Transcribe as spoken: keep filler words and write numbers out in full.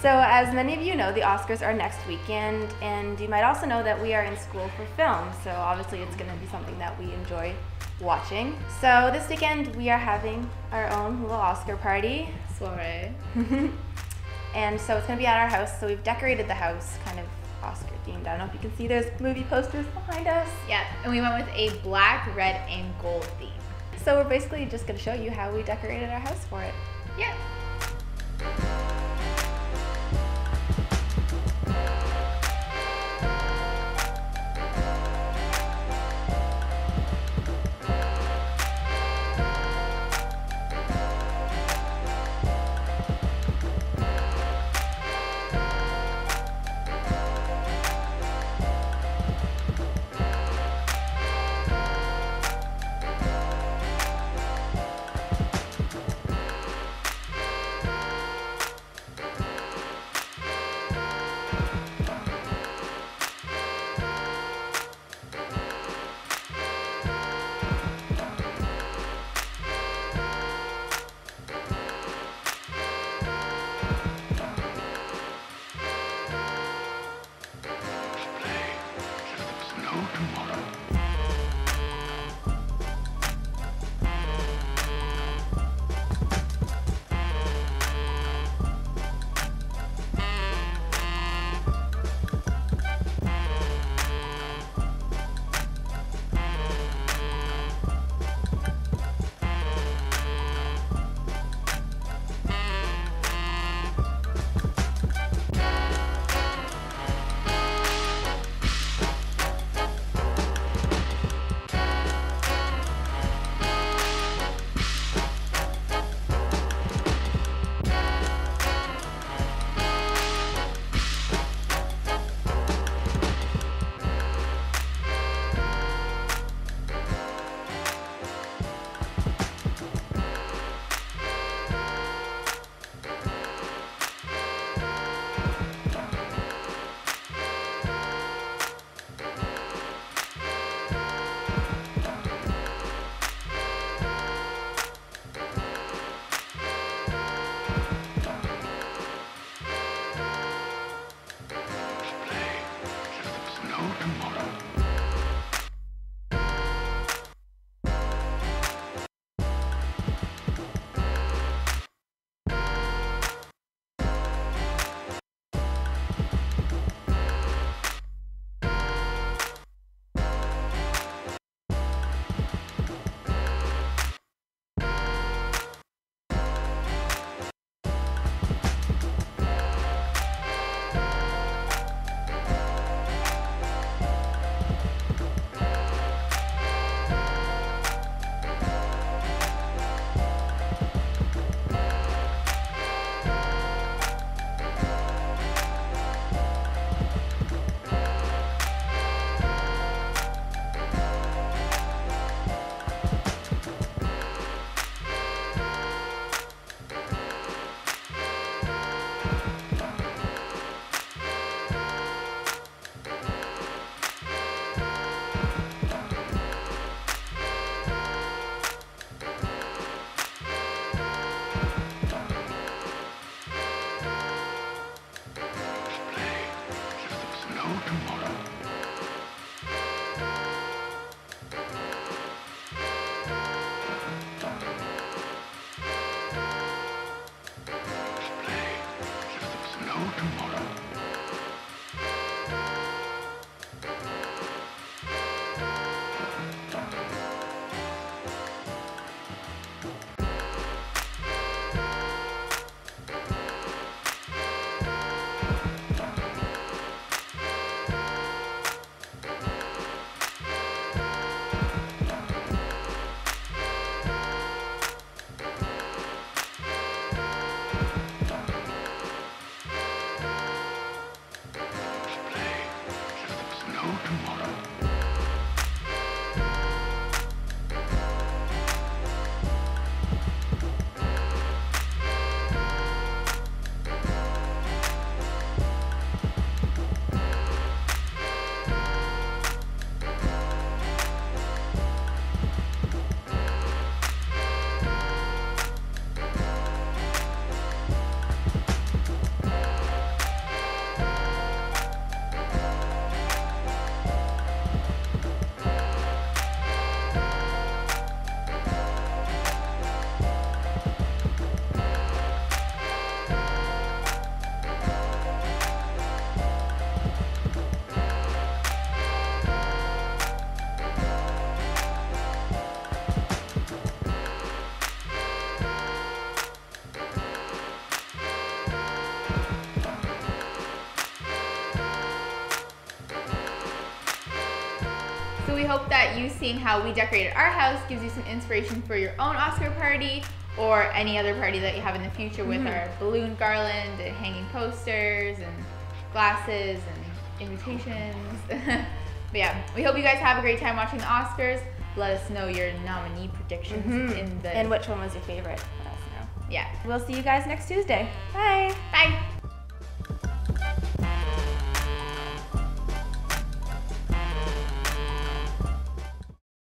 So as many of you know, the Oscars are next weekend, and you might also know that we are in school for film, so obviously it's going to be something that we enjoy watching. So this weekend we are having our own little Oscar party. Soiree. And so it's going to be at our house, so we've decorated the house kind of Oscar themed. I don't know if you can see, there's movie posters behind us. Yeah, and we went with a black, red, and gold theme. So we're basically just going to show you how we decorated our house for it. Yeah. So we hope that you seeing how we decorated our house gives you some inspiration for your own Oscar party or any other party that you have in the future with Mhm. our balloon garland and hanging posters and glasses and invitations. But yeah, we hope you guys have a great time watching the Oscars. Let us know your nominee predictions Mhm. in the And which one was your favorite? Let us know. yeah. We'll see you guys next Tuesday. Bye. Bye.